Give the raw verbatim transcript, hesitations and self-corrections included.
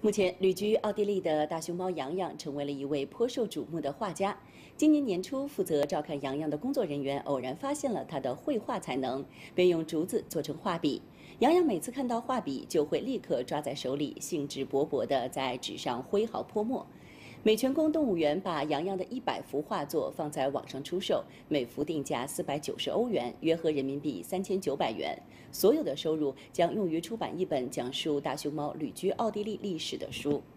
目前，旅居奥地利的大熊猫洋洋成为了一位颇受瞩目的画家。今年年初，负责照看洋洋的工作人员偶然发现了他的绘画才能，便用竹子做成画笔。洋洋每次看到画笔，就会立刻抓在手里，兴致勃勃地在纸上挥毫泼墨。美泉宫动物园把洋洋的一百幅画作放在网上出售，每幅定价四百九十欧元，约合人民币三千九百元。所有的收入将用于出版一本讲述大熊猫旅居奥地利历史的书。